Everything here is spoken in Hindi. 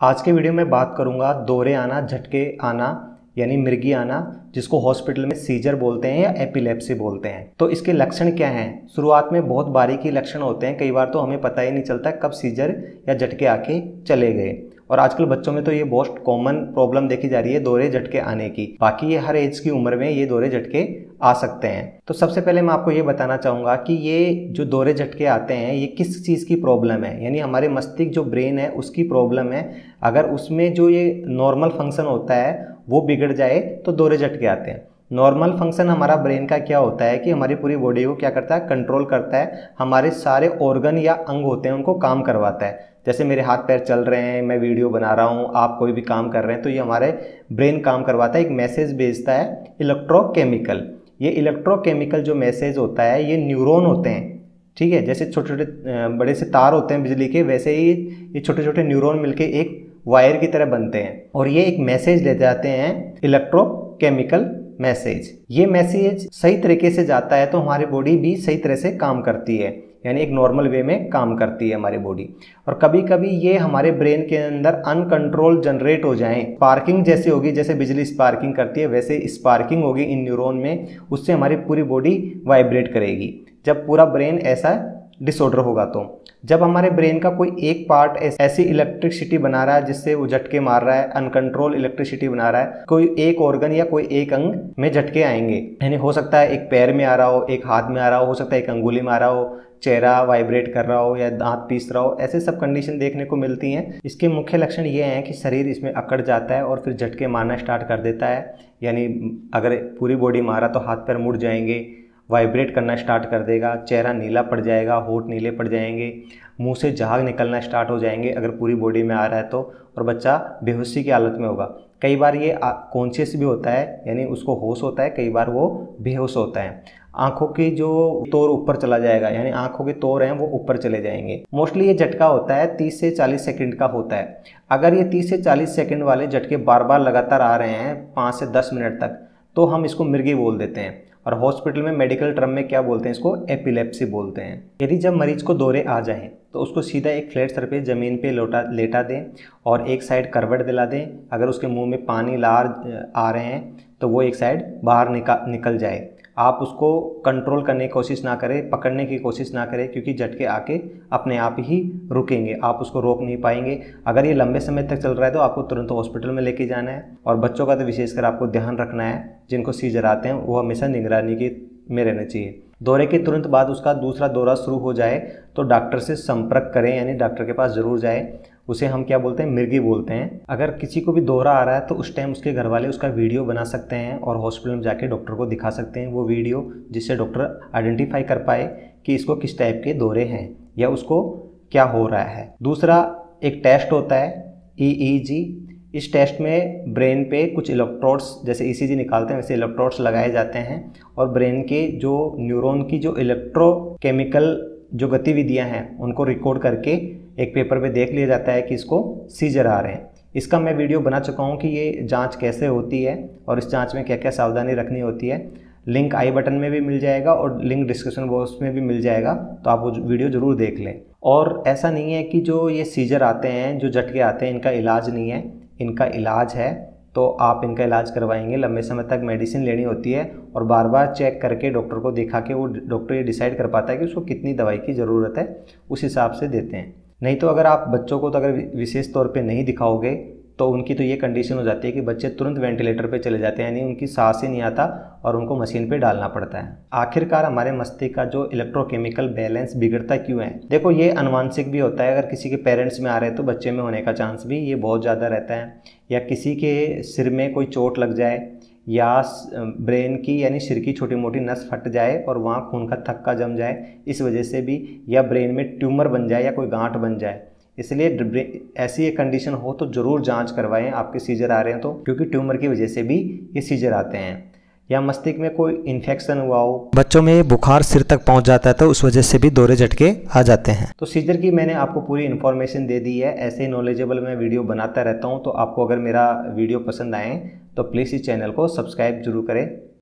आज के वीडियो में बात करूंगा दौरे आना, झटके आना यानी मिर्गी आना, जिसको हॉस्पिटल में सीजर बोलते हैं या एपिलेप्सी बोलते हैं। तो इसके लक्षण क्या हैं? शुरुआत में बहुत बारीकी लक्षण होते हैं, कई बार तो हमें पता ही नहीं चलता कब सीजर या झटके आके चले गए। और आजकल बच्चों में तो ये बहुत कॉमन प्रॉब्लम देखी जा रही है दौरे झटके आने की। बाकी ये हर एज की उम्र में ये दौरे झटके आ सकते हैं। तो सबसे पहले मैं आपको ये बताना चाहूँगा कि ये जो दौरे झटके आते हैं ये किस चीज़ की प्रॉब्लम है, यानी हमारे मस्तिष्क जो ब्रेन है उसकी प्रॉब्लम है। अगर उसमें जो ये नॉर्मल फंक्शन होता है वो बिगड़ जाए तो दौरे झटके आते हैं। नॉर्मल फंक्शन हमारा ब्रेन का क्या होता है कि हमारी पूरी बॉडी को क्या करता है, कंट्रोल करता है, हमारे सारे ऑर्गन या अंग होते हैं उनको काम करवाता है। जैसे मेरे हाथ पैर चल रहे हैं, मैं वीडियो बना रहा हूँ, आप कोई भी काम कर रहे हैं, तो ये हमारे ब्रेन काम करवाता है, एक मैसेज भेजता है इलेक्ट्रोकेमिकल। ये इलेक्ट्रोकेमिकल जो मैसेज होता है ये न्यूरॉन होते हैं, ठीक है। जैसे छोटे छोटे बड़े से तार होते हैं बिजली के, वैसे ही ये छोटे छोटे न्यूरॉन मिलके एक वायर की तरह बनते हैं और ये एक मैसेज ले जाते हैं, इलेक्ट्रोकेमिकल मैसेज। ये मैसेज सही तरीके से जाता है तो हमारी बॉडी भी सही तरह से काम करती है, यानी एक नॉर्मल वे में काम करती है हमारी बॉडी। और कभी कभी ये हमारे ब्रेन के अंदर अनकंट्रोल जनरेट हो जाएं, स्पार्किंग जैसे होगी, जैसे बिजली स्पार्किंग करती है वैसे स्पार्किंग होगी इन न्यूरॉन में, उससे हमारी पूरी बॉडी वाइब्रेट करेगी। जब पूरा ब्रेन ऐसा डिसऑर्डर होगा तो जब हमारे ब्रेन का कोई एक पार्ट ऐसी इलेक्ट्रिसिटी बना रहा है जिससे वो झटके मार रहा है, अनकंट्रोल इलेक्ट्रिसिटी बना रहा है, कोई एक ऑर्गन या कोई एक अंग में झटके आएंगे। यानी हो सकता है एक पैर में आ रहा हो, एक हाथ में आ रहा हो सकता है एक अंगुली में आ रहा हो, चेहरा वाइब्रेट कर रहा हो या दांत पीस रहा हो, ऐसे सब कंडीशन देखने को मिलती हैं। इसके मुख्य लक्षण ये हैं कि शरीर इसमें अकड़ जाता है और फिर झटके मारना स्टार्ट कर देता है। यानी अगर पूरी बॉडी मारा तो हाथ पैर मुड़ जाएंगे, वाइब्रेट करना स्टार्ट कर देगा, चेहरा नीला पड़ जाएगा, होंठ नीले पड़ जाएंगे, मुंह से झाग निकलना स्टार्ट हो जाएंगे अगर पूरी बॉडी में आ रहा है तो, और बच्चा बेहोशी की हालत में होगा। कई बार ये कॉन्शियस भी होता है, यानी उसको होश होता है, कई बार वो बेहोश होता है। आंखों की जो तौर ऊपर चला जाएगा, यानी आंखों के तौर हैं वो ऊपर चले जाएंगे। मोस्टली ये झटका होता है 30 से 40 सेकंड का होता है। अगर ये 30 से 40 सेकंड वाले झटके बार बार लगातार आ रहे हैं 5 से 10 मिनट तक, तो हम इसको मिर्गी बोल देते हैं। और हॉस्पिटल में मेडिकल टर्म में क्या बोलते हैं, इसको एपिलेप्सी बोलते हैं। यदि जब मरीज को दौरे आ जाएं तो उसको सीधा एक फ्लैट सर पे ज़मीन पे लेटा दें और एक साइड करवट दिला दें। अगर उसके मुंह में पानी लार आ रहे हैं तो वो एक साइड बाहर निकल जाए। आप उसको कंट्रोल करने की कोशिश ना करें, पकड़ने की कोशिश ना करें, क्योंकि झटके आके अपने आप ही रुकेंगे, आप उसको रोक नहीं पाएंगे। अगर ये लंबे समय तक चल रहा है तो आपको तुरंत हॉस्पिटल में लेके जाना है। और बच्चों का तो विशेषकर आपको ध्यान रखना है, जिनको सीजर आते हैं वो हमेशा निगरानी की में रहना चाहिए। दौरे के तुरंत बाद उसका दूसरा दौरा शुरू हो जाए तो डॉक्टर से संपर्क करें, यानी डॉक्टर के पास ज़रूर जाए। उसे हम क्या बोलते हैं, मिर्गी बोलते हैं। अगर किसी को भी दौरा आ रहा है तो उस टाइम उसके घर वाले उसका वीडियो बना सकते हैं और हॉस्पिटल में जाके डॉक्टर को दिखा सकते हैं वो वीडियो, जिससे डॉक्टर आइडेंटिफाई कर पाए कि इसको किस टाइप के दौरे हैं या उसको क्या हो रहा है। दूसरा एक टेस्ट होता है EEG। इस टेस्ट में ब्रेन पे कुछ इलेक्ट्रोड्स, जैसे ECG निकालते हैं वैसे इलेक्ट्रोड्स लगाए जाते हैं और ब्रेन के जो न्यूरॉन की जो इलेक्ट्रोकेमिकल जो गतिविधियां हैं उनको रिकॉर्ड करके एक पेपर पे देख लिया जाता है कि इसको सीजर आ रहे हैं। इसका मैं वीडियो बना चुका हूँ कि ये जांच कैसे होती है और इस जांच में क्या क्या सावधानी रखनी होती है। लिंक आई बटन में भी मिल जाएगा और लिंक डिस्क्रिप्शन बॉक्स में भी मिल जाएगा, तो आप वो वीडियो ज़रूर देख लें। और ऐसा नहीं है कि जो ये सीजर आते हैं, जो झटके आते हैं, इनका इलाज नहीं है, इनका इलाज है। तो आप इनका इलाज करवाएंगे, लंबे समय तक मेडिसिन लेनी होती है और बार बार चेक करके डॉक्टर को दिखा के वो डॉक्टर ये डिसाइड कर पाता है कि उसको कितनी दवाई की ज़रूरत है, उस हिसाब से देते हैं। नहीं तो अगर आप बच्चों को तो अगर विशेष तौर पे नहीं दिखाओगे तो उनकी तो ये कंडीशन हो जाती है कि बच्चे तुरंत वेंटिलेटर पे चले जाते हैं, यानी उनकी सांस ही नहीं आता और उनको मशीन पे डालना पड़ता है। आखिरकार हमारे मस्तिष्क का जो इलेक्ट्रोकेमिकल बैलेंस बिगड़ता क्यों है? देखो, ये अनुवांशिक भी होता है। अगर किसी के पेरेंट्स में आ रहे हैं तो बच्चे में होने का चांस भी ये बहुत ज़्यादा रहता है, या किसी के सिर में कोई चोट लग जाए या ब्रेन की यानी सिर की छोटी मोटी नस फट जाए और वहाँ खून का थक्का जम जाए, इस वजह से भी, या ब्रेन में ट्यूमर बन जाए या कोई गांठ बन जाए। इसलिए ऐसी एक कंडीशन हो तो ज़रूर जांच करवाएं आपके सीजर आ रहे हैं तो, क्योंकि ट्यूमर की वजह से भी ये सीजर आते हैं। या मस्तिष्क में कोई इन्फेक्शन हुआ हो, बच्चों में बुखार सिर तक पहुंच जाता है तो उस वजह से भी दौरे झटके आ जाते हैं। तो सीजर की मैंने आपको पूरी इन्फॉर्मेशन दे दी है। ऐसे ही नॉलेजेबल मैं वीडियो बनाता रहता हूं, तो आपको अगर मेरा वीडियो पसंद आए तो प्लीज़ इस चैनल को सब्सक्राइब जरूर करें।